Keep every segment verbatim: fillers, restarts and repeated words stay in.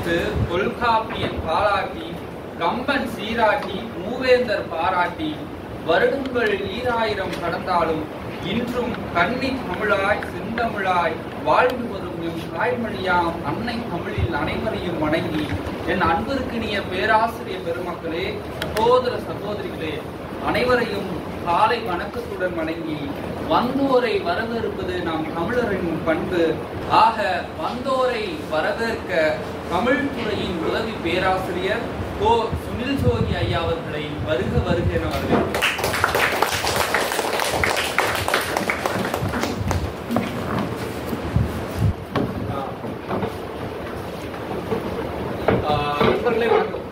பெற்று தொல்காப்பியன் பாராட்டி கம்பன் சீராட்டி மூவேந்தர் பாராட்டி வருடங்கள் ஈராயிரம் கடந்தாலும் இன்றும் கன்னி தமிழாய் செந்தமிழாய் வாழ்ந்து வரும் எம் தாய்மொழியாம் அன்னை தமிழில் அனைவரையும் வணங்கி என் அன்பிற்கினிய பேராசிரியர் பெருமக்களே, சகோதர சகோதரிகளே, அனைவரையும் காலை வணக்கத்துடன் வணங்கி வந்தோரை வரவேற்பது நாம் தமிழரின் பண்பு. ஆக வந்தோரை வரவேற்க தமிழ் துறையின் உதவி பேராசிரியர் கோ சுனில் ஜோகி ஐயா அவர்களை வருக வருக என வரவேற்கிறேன். நண்பர்களே வணக்கம்.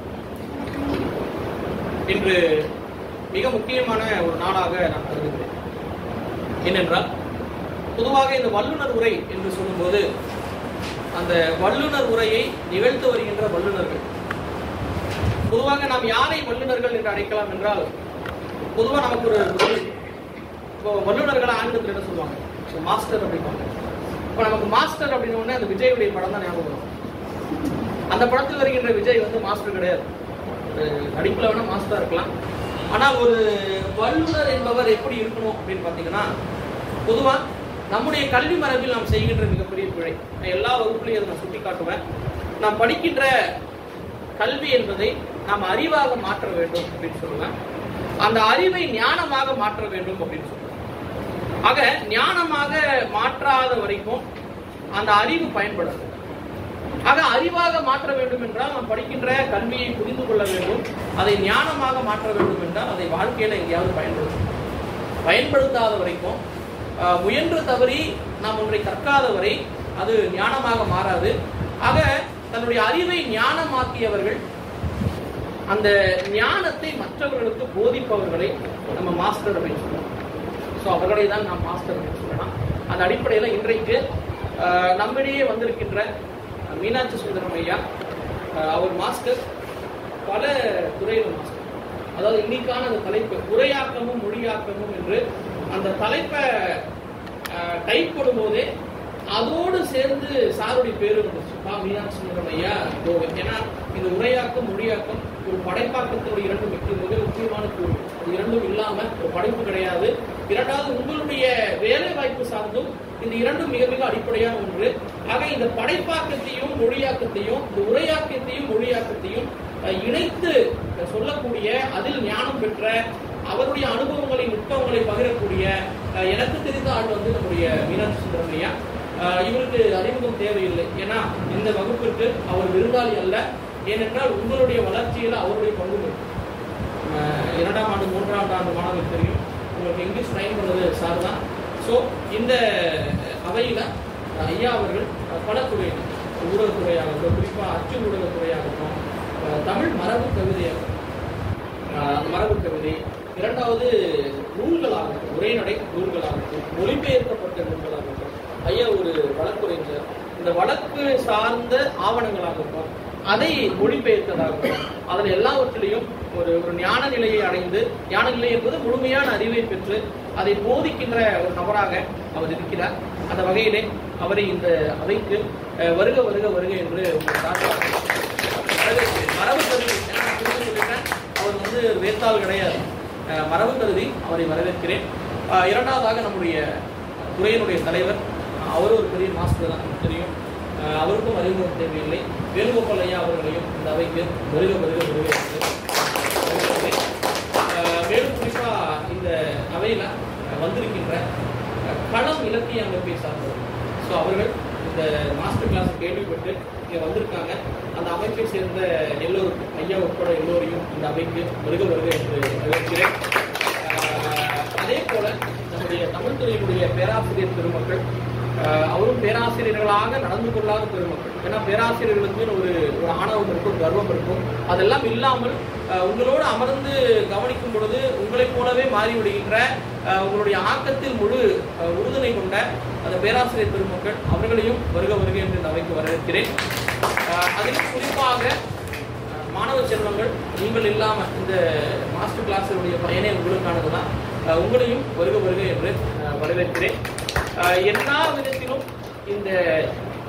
இன்று மிக முக்கியமான ஒரு நாளாக நான் கருதுகிறேன். ஏனென்றால் பொதுவாக இந்த வல்லுநர் உரை என்று சொல்லும்போது அந்த வல்லுநர் உரையை நிகழ்த்து வருகின்ற வல்லுநர்கள், பொதுவாக நாம் யாரை வல்லுநர்கள் என்று அழைக்கலாம் என்றால், பொதுவாக நமக்கு ஒரு இப்போ வல்லுநர்களை ஆங்கிலத்தில் என்ன சொல்லுவாங்க, மாஸ்டர் அப்படிப்பாங்க. இப்போ நமக்கு மாஸ்டர் அப்படின்னு ஒன்று அந்த விஜயுடைய படம் தான் ஞாபகம் வரும். அந்த படத்தில் வருகின்ற விஜய் வந்து மாஸ்டர் கிடையாது, நடிப்புல வேணா மாஸ்டரா இருக்கலாம். ஆனா ஒரு வல்லுநர் என்பவர் எப்படி இருக்கணும் அப்படின்னு பாத்தீங்கன்னா, பொதுவா நம்முடைய கல்வி மரபில் நாம் செய்கின்ற மிகப்பெரிய பிழை, எல்லா வகுப்புலையும் அதை நான் சுட்டி காட்டுவேன். நாம் படிக்கின்ற கல்வி என்பதை நாம் அறிவாக மாற்ற வேண்டும் அப்படின்னு சொல்லுவேன். அந்த அறிவை ஞானமாக மாற்ற வேண்டும் அப்படின்னு சொல்லுவேன். ஆக ஞானமாக மாற்றாத வரைக்கும் அந்த அறிவு பயன்படாது. ஆக அறிவாக மாற்ற வேண்டும் என்றால் நாம் படிக்கின்ற கல்வியை புரிந்து கொள்ள வேண்டும். அதை ஞானமாக மாற்ற வேண்டும் என்றால் அதை வாழ்க்கையில எங்கேயாவது பயன்படுத்தும். பயன்படுத்தாத வரைக்கும், முயன்று தவறி நாம் ஒன்றை கற்காத வரை அது ஞானமாக மாறாது. ஆக தன்னுடைய அறிவை ஞானமாக்கியவர்கள், அந்த ஞானத்தை மற்றவர்களுக்கு போதிப்பவர்களை நம்ம மாஸ்டர் அப்படின்னு சொல்லலாம். ஸோ அவர்களை தான் நாம் மாஸ்டர் அப்படின்னு சொல்லலாம். அந்த அடிப்படையில் இன்றைக்கு நம்மிடையே வந்திருக்கின்ற மீனாட்சி சுந்தரம் ஐயா, அவர் மாஸ்டர், பல துறையில் மாஸ்டர். அதாவது இன்னைக்கான அந்த தலைப்பு உரையாக்கமும் மொழியாக்கமும் என்று அந்த தலைப்பை டைப் பண்ணும் போதே அதோடு சேர்ந்து சாருடைய பேரு வந்துச்சு, மீனாட்சி சுந்தரம் ஐயா கோவில். ஏன்னா இந்த உரையாக்கம் மொழியாக்கம் ஒரு படைப்பாக்கத்தோடு இரண்டும் மிக முக்கியமான கூறு. அது இரண்டும் இல்லாம ஒரு படைப்பு கிடையாது. இரண்டாவது உங்களுடைய வேலை வாய்ப்பு சார்ந்தும் இந்த இரண்டும் மிக மிக அடிப்படையான ஒன்று. ஆக இந்த படைப்பாக்கத்தையும் மொழியாக்கத்தையும், இந்த உரையாக்கத்தையும் மொழியாக்கத்தையும் இணைத்து சொல்லக்கூடிய, அதில் ஞானம் பெற்ற, அவருடைய அனுபவங்களை நுட்பங்களை பகிரக்கூடிய எனக்கு தெரிந்த ஆள் வந்து நம்முடைய மீனாட்சி சுந்தரம் ஐயா. இவருக்கு அறிமுகம் தேவையில்லை. ஏன்னா இந்த வகுப்பிற்கு அவர் விருந்தாளி அல்ல. ஏனென்றால் உங்களுடைய வளர்ச்சியில் அவருடைய பங்கு இருக்கு. இரண்டாம் ஆண்டு மூன்றாம் ஆண்டு மாணவர்கள் தெரியும், உங்களுக்கு இங்கிலீஷ் ட்ரைன் பண்ணது சார் தான். ஸோ இந்த அவையில் ஐயா அவர்கள் பல துறையினர், ஊடகத்துறையாகட்டும், குறிப்பாக அச்சு ஊடகத்துறையாகட்டும், தமிழ் மரபு கவிதையாகட்டும், மரபு கவிதை, இரண்டாவது நூல்களாகட்டும், உரைநடை நூல்களாகட்டும், மொழிபெயர்க்கப்பட்ட நூல்களாகட்டும், ஐயா ஒரு வழக்குரைஞர். இந்த வழக்கு சார்ந்த ஆவணங்களாகட்டும், அதை மொழிபெயர்த்ததாகட்டும், அதில் எல்லாவற்றிலையும் ஒரு ஒரு ஞான நிலையை அடைந்து, ஞான நிலை என்பது முழுமையான அறிவை பெற்று அதை போதிக்கின்ற ஒரு நபராக அவர் இருக்கிறார். அந்த வகையிலே அவரை இந்த அவைக்கு வருக வருக வருக என்று மரபு கருதி சொல்லிட்டேன். அவர் வந்து வேத்தாள் கிடையாது, மரபு கருதி அவரை வரவேற்கிறேன். இரண்டாவதாக நம்முடைய துறையினுடைய தலைவர், அவர் ஒரு பெரிய மாஸ்டர் தான், நமக்கு தெரியும். அவருக்கும் அறிமுகம் தேவையில்லை. வேணுகோபால் ஐயா அவர்களையும் இந்த அவைக்கு வருக வருக வருக என்று மேலும் குறிப்பா இந்த அவையில வந்திருக்கின்ற களம் இலக்கிய அமைப்பை சார்ந்தவர். ஸோ அவர்கள் இந்த மாஸ்டர் கிளாஸ் கேள்விப்பட்டு இங்கே வந்திருக்காங்க. அந்த அமைப்பை சேர்ந்த எல்லோருக்கும், ஐயா உட்பட எல்லோரையும் இந்த அவைக்கு வருக வருக என்று வரவேற்கிறேன். அதே போல நம்முடைய தமிழ் துறையினுடைய பேராசிரியர் பெருமக்கள், அவரும் பேராசிரியர்களாக நடந்து கொள்ளாத பெருமக்கள். ஏன்னா பேராசிரியர்களுக்கு ஒரு ஒரு ஆணவம் இருக்கும், கர்வம் இருக்கும். அதெல்லாம் இல்லாமல் உங்களோடு அமர்ந்து கவனிக்கும் பொழுது உங்களைப் போலவே மாறிவிடுகின்ற, உங்களுடைய ஆக்கத்தில் முழு உறுதுணை கொண்ட அந்த பேராசிரியர் பெருமக்கள், அவர்களையும் வருக வருக என்று இந்த அவைக்கு வரவேற்கிறேன். அதில் குறிப்பாக மாணவ செல்வங்கள், நீங்கள் இல்லாமல் இந்த மாஸ்டர் கிளாஸினுடைய பயனே உங்களுக்கானது தான். உங்களையும் வருக வருக என்று வரவேற்கிறேன். எல்லா விதத்திலும் இந்த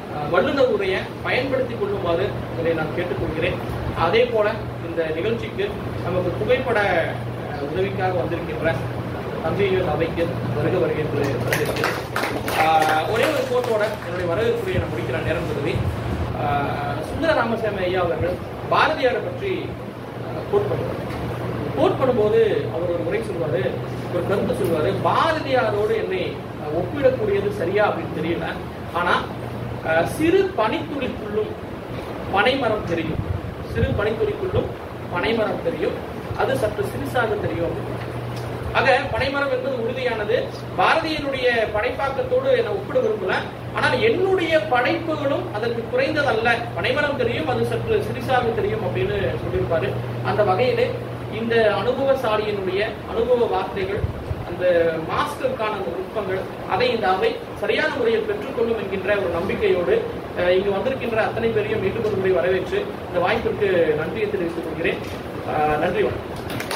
வல்லுநர் உரையை பயன்படுத்தி கொள்ளுமாறு இதை நான் கேட்டுக்கொள்கிறேன். அதே போல இந்த நிகழ்ச்சிக்கு நமக்கு புகைப்பட உதவிக்காக வந்திருக்கின்ற தந்தையர் அவைக்கு வருக வருகை என்று வரவேற்கிறேன். ஒரே ஒரு கோட்டோட என்னுடைய வரவேற்புரையை நான் முடிக்கிற நேரம் கருதி சுந்தர ராமசாமி ஐயா அவர்கள் பாரதியாரை பற்றி கோட் பண்ணுவார். கோட் பண்ணும்போது அவர் ஒரு முறை சொல்வாரு, ஒரு கருத்து சொல்வாரு, பாரதியாரோடு என்னை ஒப்பிடக்கூடியது சரியா அப்படின்னு தெரியல, ஆனா சிறு பனித்துளிக்குள்ளும் பனைமரம் தெரியும், சிறு பனித்துளிக்குள்ளும் பனைமரம் தெரியும், அது சற்று சிறுசாக தெரியும் அப்படின்னு. ஆக பனைமரம் என்பது உறுதியானது. பாரதியினுடைய படைப்பாக்கத்தோடு என்னை ஒப்பிட விரும்பல, ஆனால் என்னுடைய படைப்புகளும் அதற்கு குறைந்ததல்ல, பனைமரம் தெரியும், அது சற்று சிறிசாக தெரியும் அப்படின்னு சொல்லியிருப்பாரு. அந்த வகையிலே இந்த அனுபவசாலியினுடைய அனுபவ வார்த்தைகள், அந்த மாஸ்டருக்கான அந்த நுட்பங்கள், அதை இந்த அவை சரியான முறையில் பெற்றுக்கொள்ளும் என்கின்ற ஒரு நம்பிக்கையோடு இங்கு வந்திருக்கின்ற அத்தனை பேரையும் மீண்டும் ஒரு முறை வரவேற்று இந்த வாய்ப்பிற்கு நன்றியை தெரிவித்துக் கொள்கிறேன். நன்றி, வணக்கம்.